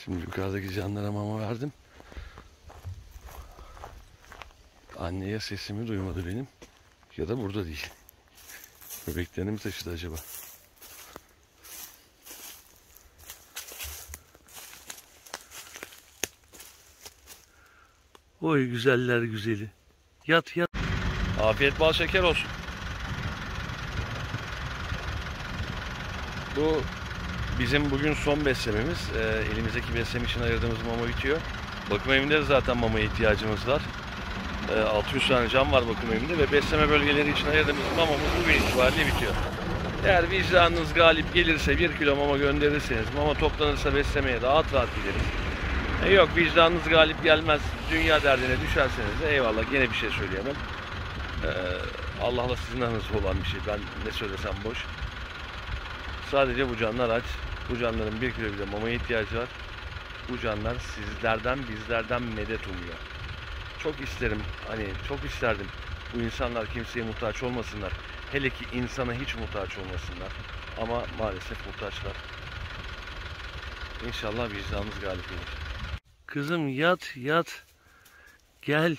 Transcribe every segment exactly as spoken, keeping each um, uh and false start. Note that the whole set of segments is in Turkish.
Şimdi yukarıdaki canlara mama verdim. Anne ya sesimi duymadı benim ya da burada değil. Bebeklerini mi taşıdı acaba? Oy güzeller güzeli. Yat yat. Afiyet bal şeker olsun. Bu bizim bugün son beslememiz. E, elimizdeki besleme için ayırdığımız mama bitiyor. Bakım evinde de zaten mamaya ihtiyacımız var. E, altı yüz tane cam var bakım evinde ve besleme bölgeleri için ayırdığımız mamamız bugün itibariyle bitiyor. Eğer vicdanınız galip gelirse bir kilo mama gönderirseniz, mama toplanırsa beslemeye rahat rahat gideriz. E, yok vicdanınız galip gelmez, dünya derdine düşerseniz de eyvallah, gene bir şey söyleyemem. E, Allah'la sizin aranızda olan bir şey, ben ne söylesem boş. Sadece bu canlar aç. Bu canların bir kilo bile mamaya ihtiyacı var. Bu canlar sizlerden, bizlerden medet umuyor. Çok isterim, hani çok isterdim bu insanlar kimseye muhtaç olmasınlar. Hele ki insana hiç muhtaç olmasınlar. Ama maalesef muhtaçlar. İnşallah vicdanımız galip gelir. Kızım yat, yat. Gel.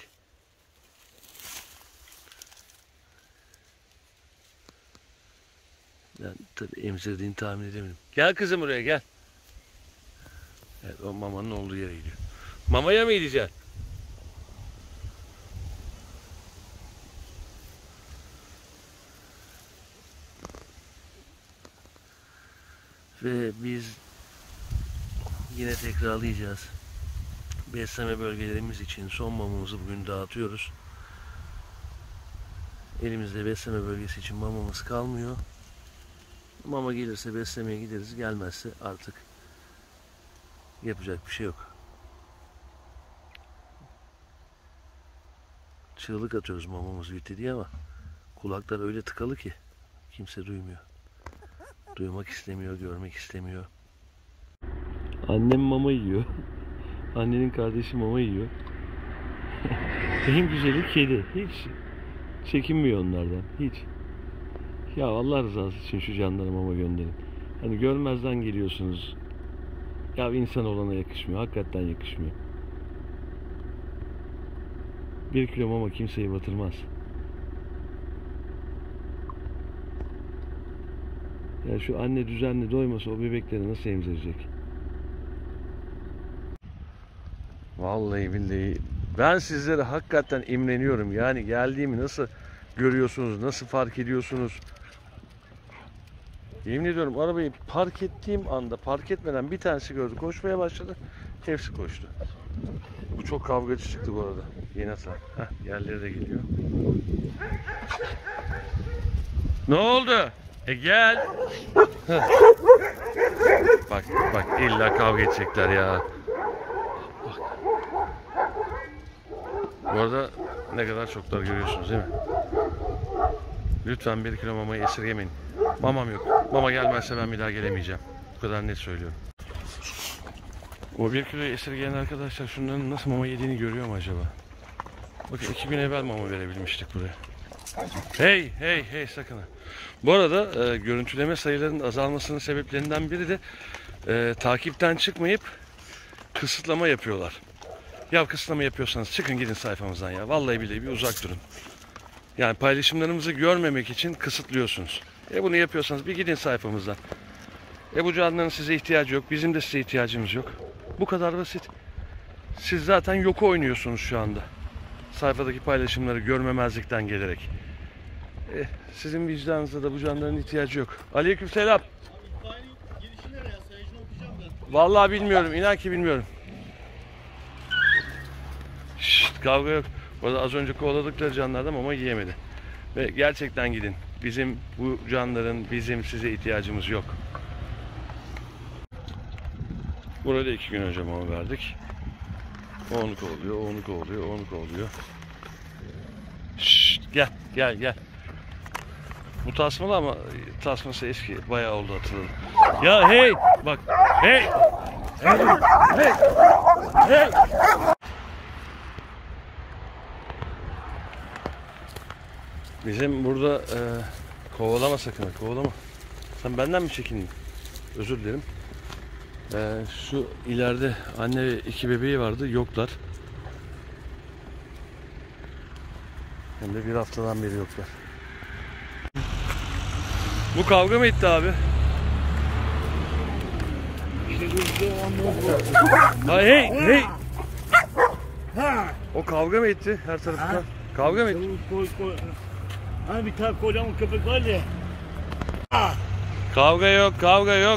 Ben tabii emzirdiğini tahmin edemedim. Gel kızım buraya gel. Evet, o mamanın olduğu yere gidiyor. Mamaya mı gideceksin? Ve biz yine tekrarlayacağız. Besleme bölgelerimiz için son mamamızı bugün dağıtıyoruz. Elimizde besleme bölgesi için mamamız kalmıyor. Mama gelirse beslemeye gideriz. Gelmezse artık yapacak bir şey yok. Çığlık atıyoruz mamamız bitti diye ama kulaklar öyle tıkalı ki kimse duymuyor. Duymak istemiyor, görmek istemiyor. Annem mama yiyor. Annenin kardeşi mama yiyor. En güzeli kedi. Hiç çekinmiyor onlardan. Hiç. Ya Allah rızası için şu canlara mama gönderin. Hani görmezden geliyorsunuz. Ya insan olana yakışmıyor. Hakikaten yakışmıyor. Bir kilo mama kimseyi batırmaz. Ya şu anne düzenli doymasa o bebekleri nasıl emzirecek? Vallahi billahi ben sizlere hakikaten imreniyorum. Yani geldiğimi nasıl görüyorsunuz, nasıl fark ediyorsunuz? Yemin ediyorum arabayı park ettiğim anda, park etmeden bir tanesi gördü, koşmaya başladı. Hepsi koştu. Bu çok kavgacı çıktı bu arada. Yeni hata. Heh, yerleri de geliyor. Ne oldu? E gel. Heh. Bak bak illa kavga edecekler ya. Bak. Bu arada ne kadar çoklar görüyorsunuz değil mi? Lütfen bir kilo mamayı esirgemeyin. Mamam yok. Mama gelmezse ben bir daha gelemeyeceğim. Bu kadar net söylüyorum. O bir kiloyu esirgeyen arkadaşlar şunların nasıl mama yediğini görüyor mu acaba? Bakın iki gün evvel mama verebilmiştik buraya. Hey hey hey sakın ha. Bu arada e, görüntüleme sayılarının azalmasının sebeplerinden biri de e, takipten çıkmayıp kısıtlama yapıyorlar. Ya kısıtlama yapıyorsanız çıkın gidin sayfamızdan ya. Vallahi billahi bir uzak durun. Yani paylaşımlarımızı görmemek için kısıtlıyorsunuz. E bunu yapıyorsanız bir gidin sayfamızdan. E bu canlıların size ihtiyacı yok. Bizim de size ihtiyacımız yok. Bu kadar basit. Siz zaten yoku oynuyorsunuz şu anda. Sayfadaki paylaşımları görmemezlikten gelerek. E, sizin vicdanınızda da bu canlıların ihtiyacı yok. Aleykümselam. Vallahi bilmiyorum. İnan ki bilmiyorum. Şşt, kavga yok. Orada az önce kovaladıkları canlardan ama yiyemedi. Ve gerçekten gidin. Bizim bu canların bizim size ihtiyacımız yok. Burada iki gün önce mama verdik. O onu kovalıyor, o onu kovalıyor, o onu kovalıyor. Şşt, gel, gel, gel. Bu tasmalı ama tasması eski, bayağı oldu hatırladım. Ya hey, bak, hey, hey, hey, hey. Bizim burada e, kovalama sakın, kovalama. Sen benden mi çekindin? Özür dilerim. Ee, şu ileride anne ve iki bebeği vardı, yoklar. Hem de bir haftadan beri yoklar. Bu kavga mı etti abi? Ha, hey hey. O kavga mı etti her tarafından? Kavga mı etti? Koy koy. Hani bir tane kocaman köpek var ya. Kavga yok, kavga yok.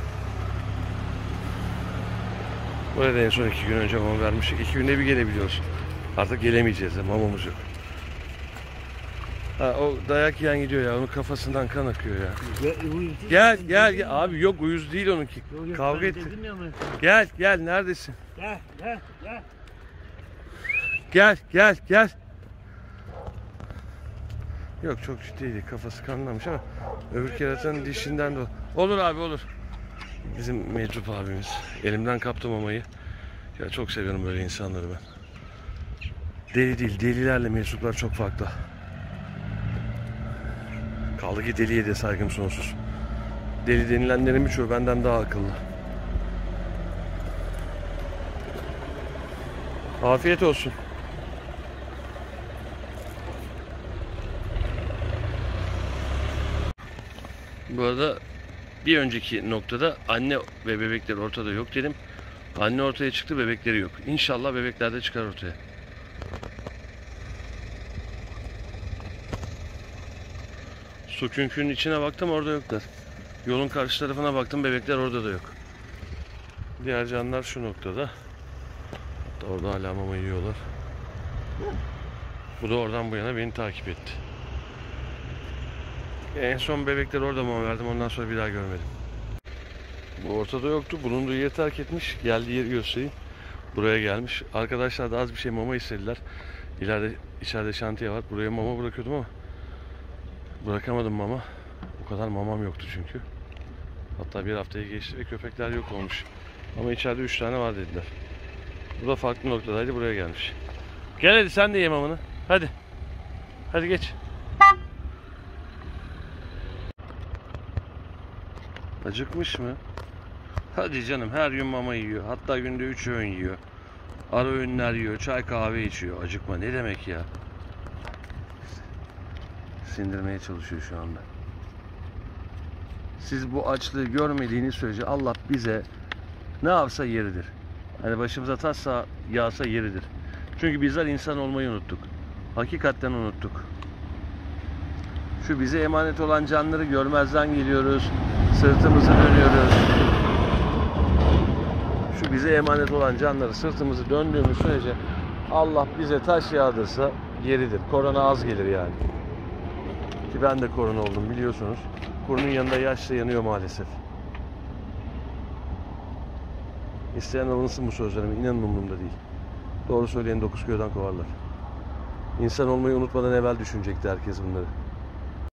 Buraya da en son iki gün önce mama vermiştik. İki günde bir gelebiliyoruz. Artık gelemeyeceğiz de, mamamız yok. Ha, o dayak yiyen gidiyor ya, onun kafasından kan akıyor ya. Gel gel gel abi, yok uyuz değil onunki. Kavga etti. Gel gel, neredesin? Gel gel gel. Gel gel gel. Yok çok ciddiydi, kafası kanlamış ama öbür keratanın dişinden de olur abi, olur. Bizim Meczup abimiz elimden kaptı mamayı. Ya çok seviyorum böyle insanları ben. Deli değil, delilerle meczuplar çok farklı. Kaldı ki deliye de saygım sonsuz. Deli denilenlerin birçoğu benden daha akıllı. Afiyet olsun. Bu arada bir önceki noktada anne ve bebekler ortada yok dedim. Anne ortaya çıktı, bebekleri yok. İnşallah bebekler de çıkar ortaya. Su künkünün içine baktım, orada yoklar. Yolun karşı tarafına baktım, bebekler orada da yok. Diğer canlar şu noktada. Hatta orada hala mama yiyorlar. Bu da oradan bu yana beni takip etti. En son bebekler orada mama verdim, ondan sonra bir daha görmedim. Bu ortada yoktu, bulunduğu yeri terk etmiş. Geldiği yeri göstereyim. Buraya gelmiş. Arkadaşlar da az bir şey mama istediler. İleride içeride şantiye var. Buraya mama bırakıyordum ama bırakamadım mama. O kadar mamam yoktu çünkü. Hatta bir haftayı geçti ve köpekler yok olmuş. Ama içeride üç tane var dediler. Bu da farklı noktadaydı, buraya gelmiş. Gel hadi sen de ye mamanı. Hadi. Hadi geç. Acıkmış mı? Hadi canım, her gün mama yiyor. Hatta günde üç öğün yiyor. Ara öğünler yiyor. Çay kahve içiyor. Acıkma ne demek ya? Sindirmeye çalışıyor şu anda. Siz bu açlığı görmediğiniz sürece Allah bize ne yapsa yeridir. Hani başımıza taşsa yağsa yeridir. Çünkü bizler insan olmayı unuttuk. Hakikaten unuttuk. Şu bize emanet olan canları görmezden geliyoruz. Sırtımızı dönüyoruz. Şu bize emanet olan canları sırtımızı döndüğümüz sürece Allah bize taş yağdırsa yeridir. Korona az gelir yani. Ki ben de korona oldum biliyorsunuz. Kurunun yanında yaşla yanıyor maalesef. İsteyen alınsın bu sözlerime. İnanın umurumda değil. Doğru söyleyen dokuz köyden kovarlar. İnsan olmayı unutmadan evvel düşünecekti herkes bunları.